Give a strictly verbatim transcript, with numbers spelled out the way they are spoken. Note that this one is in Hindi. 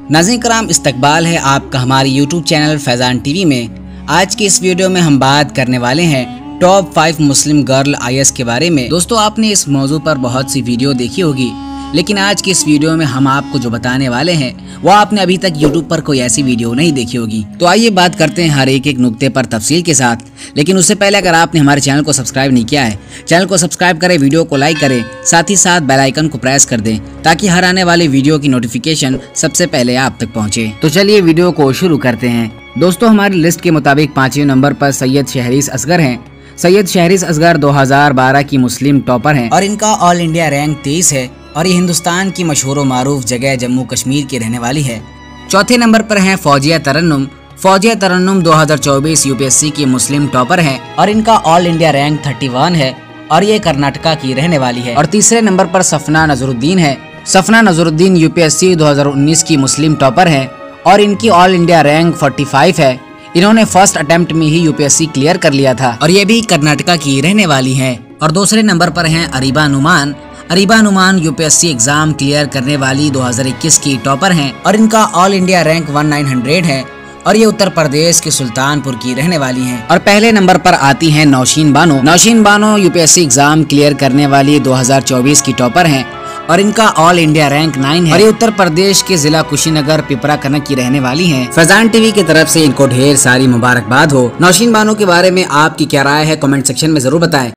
नाज़रीन कराम, इस्तकबाल है आपका हमारे यूट्यूब चैनल फैज़ान टीवी में। आज की इस वीडियो में हम बात करने वाले हैं टॉप फाइव मुस्लिम गर्ल आई ए एस के बारे में। दोस्तों, आपने इस मौजू पर बहुत सी वीडियो देखी होगी, लेकिन आज की इस वीडियो में हम आपको जो बताने वाले हैं वो आपने अभी तक यूट्यूब पर कोई ऐसी वीडियो नहीं देखी होगी। तो आइए बात करते हैं हर एक एक नुक्ते पर तफसील के साथ। लेकिन उससे पहले अगर आपने हमारे चैनल को सब्सक्राइब नहीं किया है, चैनल को सब्सक्राइब करें, वीडियो को लाइक करें, साथ ही साथ बेल आइकन को प्रेस कर दें ताकि हर आने वाली वीडियो की नोटिफिकेशन सबसे पहले आप तक पहुंचे। तो चलिए वीडियो को शुरू करते हैं। दोस्तों, हमारी लिस्ट के मुताबिक पांचवें नंबर पर सैयद शहरीज असगर हैं। सैयद शहरीज असगर दो हज़ार बारह की मुस्लिम टॉपर हैं और इनका ऑल इंडिया रैंक तेईस है और ये हिंदुस्तान की मशहूर और मारूफ जगह जम्मू कश्मीर की रहने वाली है। चौथे नंबर पर हैं फौजिया तरन्नुम। फौजिया तरन्नुम दो हज़ार चौबीस यू पी एस सी की मुस्लिम टॉपर हैं और इनका ऑल इंडिया रैंक इकतीस है और ये कर्नाटका की रहने वाली है। और तीसरे नंबर पर सफना नजरुद्दीन है। Safna Nazruddin U P S C दो हज़ार उन्नीस की मुस्लिम टॉपर है और इनकी ऑल इंडिया रैंक पैंतालीस है। इन्होंने फर्स्ट अटेम्प्ट में ही U P S C clear कर लिया था और ये भी कर्नाटका की रहने वाली है। और दूसरे नंबर पर हैं Ariba Numan. Ariba Numan U P S C exam clear करने वाली दो हज़ार इक्कीस की टॉपर हैं और इनका ऑल इंडिया रैंक उन्नीस सौ है और ये उत्तर प्रदेश के सुल्तानपुर की रहने वाली हैं। और पहले नंबर पर आती हैं Naushin Bano. Naushin Bano U P S C exam clear करने वाली दो हज़ार चौबीस की टॉपर हैं और इनका ऑल इंडिया रैंक नौ है और ये उत्तर प्रदेश के जिला कुशीनगर पिपरा कनक की रहने वाली हैं। फैज़ान टीवी की तरफ से इनको ढेर सारी मुबारकबाद हो। नौशीन बानो के बारे में आपकी क्या राय है, कमेंट सेक्शन में जरूर बताएं।